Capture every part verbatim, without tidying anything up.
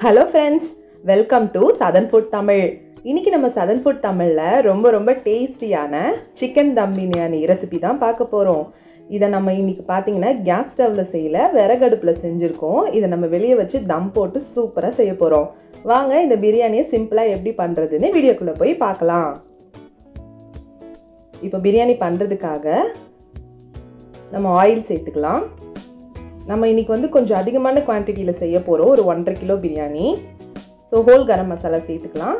Hello friends, welcome to Southern Food Tamil. இன்னைக்கு நம்ம Southern Food Tamilல ரொம்ப ரொம்ப டேஸ்டியான chicken dum biriyani ரெசிபி தான் பார்க்க போறோம். இத நம்ம இன்னைக்கு பாத்தீங்கன்னா கேஸ் ஸ்டவ்ல செய்யல, விறகு அடுப்புல செஞ்சிருக்கோம். இத நம்ம வெளிய வச்சு தம் போட்டு சூப்பரா செய்ய போறோம். வாங்க இந்த பிரியாணியை சிம்பிளா எப்படி பண்றதுன்னு வீடியோக்குள்ள போய் பார்க்கலாம். இப்போ பிரியாணி பண்றதுக்காக நம்ம ஆயில் சேர்த்துக்கலாம். நம்ம இன்னைக்கு வந்து கொஞ்சம் அதிகமான குவாண்டிட்டில செய்ய போறோம். ஒரு ஒன்றரை kilo biryani. So whole garam masala சேர்த்துக்கலாம்.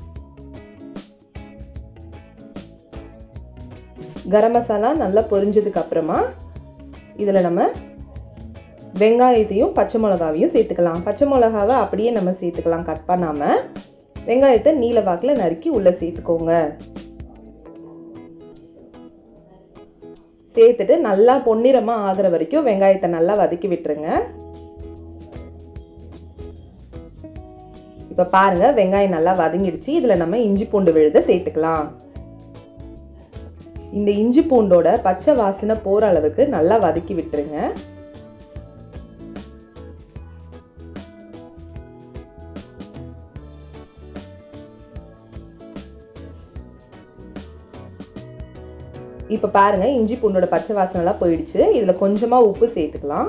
கரம் மசாலா நல்லா பொரிஞ்சதுக்கு அப்புறமா இதுல நம்ம வெங்காயத்தையும் பச்சை மிளகாவையும் சேர்த்துக்கலாம். பச்சை மிளகாவை அப்படியே நம்ம சேர்த்துக்கலாம் கட் பண்ணாம. வெங்காயத்தை நீல வாக்குல நறுக்கி உள்ள சேர்த்துக்கோங்க. சேர்த்துட்டு நல்லா பொன்னிறமா ஆகுற வரைக்கும் வெங்காயத்தை நல்லா வதக்கி விட்டுருங்க. இப்ப பாருங்க வெங்காயம் நல்லா வதங்கிடுச்சு. இதுல நம்ம இஞ்சி பூண்டு விழுத சேர்த்துக்கலாம். இந்த இஞ்சி பூண்டோட பச்சை வாசனை போற அளவுக்கு நல்லா வதக்கி விட்டுருங்க. இப்ப பாருங்க இஞ்சி பூண்டோட பச்சை வாசனை எல்லாம் போயிடுச்சு. இதுல கொஞ்சமா உப்பு சேர்த்துக்கலாம்.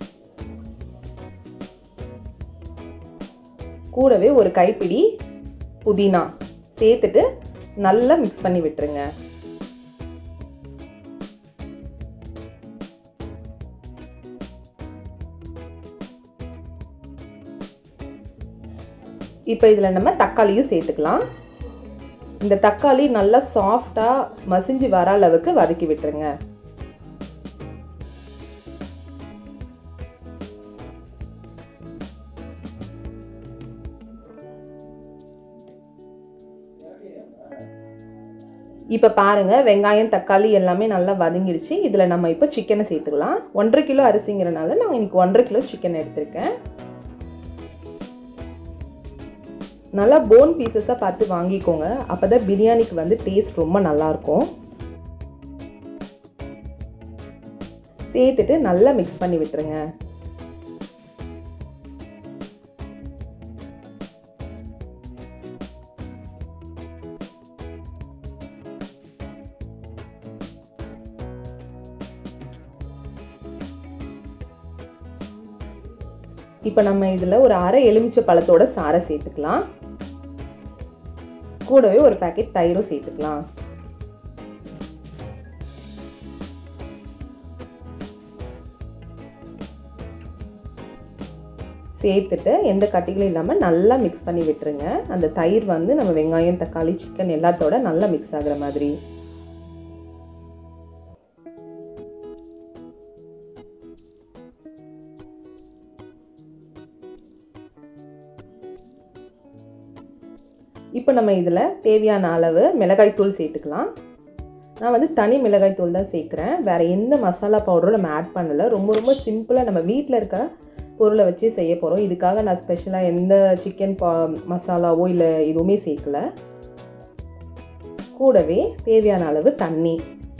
கூடவே ஒரு கைப்பிடி புதினா சேர்த்துட்டு நல்லா மிக்ஸ் பண்ணி விட்டுருங்க. இப்போ இதுல நம்ம தக்காளியும் சேர்த்துக்கலாம். இந்த தக்காளி நல்லா சாஃப்டா மசிஞ்சு வர அளவுக்கு வதக்கி விட்டுருங்க. இப்ப பாருங்க வெங்காயம் தக்காளி எல்லாமே நல்லா வதங்கிடுச்சு. இதுல நம்ம இப்ப சிக்கனை சேர்த்துக்கலாம். ஒன்றரை கிலோ அரிசிங்கிறனால நான் இன்னைக்கு ஒன்றரை கிலோ சிக்கன் எடுத்திருக்கேன். நல்லா போன் பீசஸா பார்த்து வாங்கிக்கோங்க. அப்பதான் பிரியாணிக்கு வந்து டேஸ்ட் ரொம்ப நல்லா இருக்கும். சேர்த்துட்டு நல்லா மிக்ஸ் பண்ணி விட்டுருங்க. இப்ப நம்ம இதுல ஒரு அரை எலுமிச்சை பழத்தோட சாறை சேர்த்துக்கலாம். கூடவே ஒரு பாக்கெட் தயிரும் சேர்த்துக்கலாம். சேர்த்துட்டு எந்த கட்டிகளும் இல்லாம நல்லா மிக்ஸ் பண்ணி விட்டுருங்க. அந்த தயிர் வந்து நம்ம வெங்காயம் தக்காளி சிக்கன் எல்லாத்தோட நல்லா மிக்ஸ் ஆகுற மாதிரி. இப்போ நம்ம இதில் தேவையான அளவு மிளகாய் தூள் சேர்த்துக்கலாம். நான் வந்து தனி மிளகாய் தூள் தான் சேர்க்குறேன். வேறு எந்த மசாலா பவுடரும் நம்ம ஆட் பண்ணலை. ரொம்ப ரொம்ப சிம்பிளாக நம்ம வீட்டில் இருக்க பொருளை வச்சு செய்ய போகிறோம். இதுக்காக நான் ஸ்பெஷலாக எந்த சிக்கன் பா மசாலாவோ இல்லை எதுவுமே சேர்க்கல. கூடவே தேவையான அளவு தண்ணி.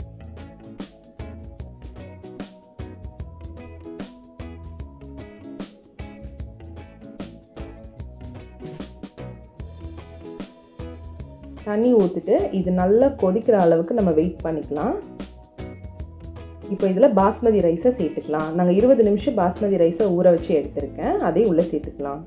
தண்ணி ஊற்றிட்டு இது நல்லா கொதிக்கிற அளவுக்கு நம்ம வெயிட் பண்ணிக்கலாம். இப்போ இதில் பாஸ்மதி ரைஸை சேர்த்துக்கலாம். நாங்கள் இருபது நிமிஷம் பாஸ்மதி ரைஸை ஊற வச்சு எடுத்திருக்கேன். அதையும் உள்ளே சேர்த்துக்கலாம்.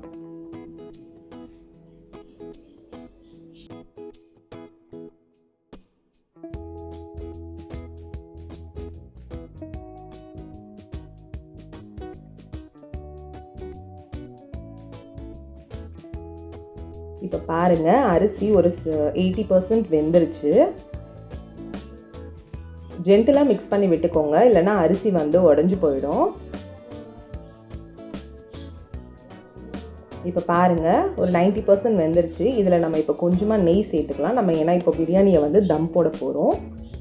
இப்போ பாருங்க அரிசி ஒரு எயிட்டி பர்சன்ட் வெந்துருச்சு. ஜென்டிலாக மிக்ஸ் பண்ணி விட்டுக்கோங்க, இல்லைன்னா அரிசி வந்து உடஞ்சி போயிடும். இப்போ பாருங்க ஒரு நைன்டி பர்சன்ட் வெந்துருச்சு. இதில் நம்ம இப்போ கொஞ்சமாக நெய் சேர்த்துக்கலாம். நம்ம ஏன்னா இப்போ பிரியாணியை வந்து தம் போட போகிறோம்.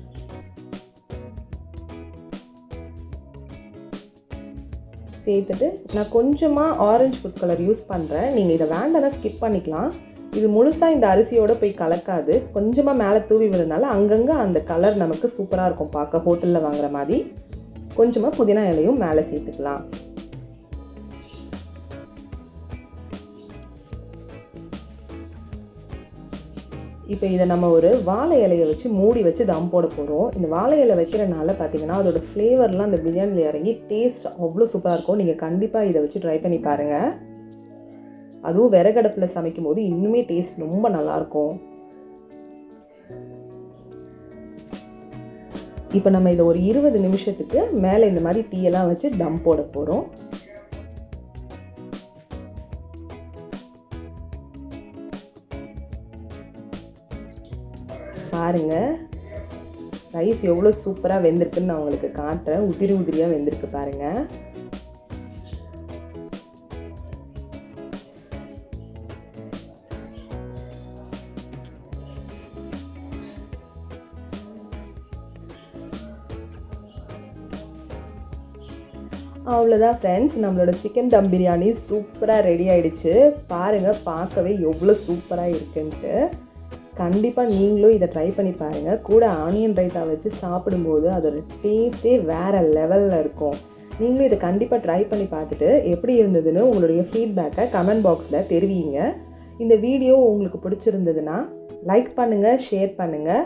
சேர்த்துட்டு நான் கொஞ்சமாக ஆரஞ்சு ஃபுட் கலர் யூஸ் பண்ணுறேன். நீங்கள் இதை வேண்டாம்னா ஸ்கிப் பண்ணிக்கலாம். இது முழுசாக இந்த அரிசியோடு போய் கலக்காது. கொஞ்சமாக மேலே தூவி விடுறதுனால அங்கங்கே அந்த கலர் நமக்கு சூப்பராக இருக்கும் பார்க்க, ஹோட்டலில் வாங்குற மாதிரி. கொஞ்சமாக புதினா இலையும் மேலே சேர்த்துக்கலாம். இப்போ இதை நம்ம ஒரு வாழை இலையை வச்சு மூடி வச்சு தம் போட போகிறோம். இந்த வாழை இலை வைக்கிறனால பார்த்தீங்கன்னா அதோட ஃப்ளேவர்லாம் அந்த பிரியாணியில் இறங்கி டேஸ்ட் அவ்வளோ சூப்பராக இருக்கும். நீங்கள் கண்டிப்பாக இதை வச்சு ட்ரை பண்ணி பாருங்கள். அதுவும் விறகடுப்பில் சமைக்கும் போது இன்னுமே டேஸ்ட் ரொம்ப நல்லாயிருக்கும். இப்போ நம்ம இதை ஒரு இருபது நிமிஷத்துக்கு மேலே இந்த மாதிரி டீயெல்லாம் வச்சு தம் போட போகிறோம். பாருங்க, ரைஸ் எவ்வளோ சூப்பராக வெந்திருக்குன்னு நான் உங்களுக்கு காட்டுறேன். உதிரி உதிரியாக வெந்திருக்கு பாருங்க. அவ்வளோதான் ஃப்ரெண்ட்ஸ், நம்மளோட சிக்கன் தம் பிரியாணி சூப்பராக ரெடி ஆகிடுச்சு. பாருங்கள், பார்க்கவே எவ்வளோ சூப்பராக இருக்குன்ட்டு. கண்டிப்பாக நீங்களும் இதை ட்ரை பண்ணி பாருங்கள். கூட ஆனியன் ரைத்தா வச்சு சாப்பிடும்போது அதோட டேஸ்ட்டே வேறு லெவலில் இருக்கும். நீங்களும் இதை கண்டிப்பாக ட்ரை பண்ணி பார்த்துட்டு எப்படி இருந்ததுன்னு உங்களுடைய ஃபீட்பேக்கை கமெண்ட் பாக்ஸில் தெரிவிங்க. இந்த வீடியோ உங்களுக்கு பிடிச்சிருந்ததுன்னா லைக் பண்ணுங்கள், ஷேர் பண்ணுங்கள்.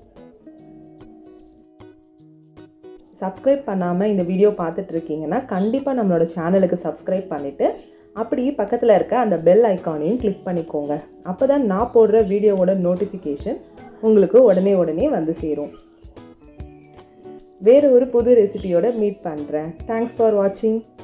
சப்ஸ்கிரைப் பண்ணாமல் இந்த வீடியோ பார்த்துட்ருக்கீங்கன்னா கண்டிப்பாக நம்மளோட சேனலுக்கு சப்ஸ்கிரைப் பண்ணிவிட்டு அப்படியே பக்கத்தில் இருக்க அந்த பெல் ஐக்கானையும் கிளிக் பண்ணிக்கோங்க. அப்போ தான் நான் போடுற வீடியோவோட நோட்டிஃபிகேஷன் உங்களுக்கு உடனே உடனே வந்து சேரும். வேறு ஒரு புது ரெசிபியோட மீட் பண்ணுறேன். தேங்க்ஸ் ஃபார் வாட்சிங்.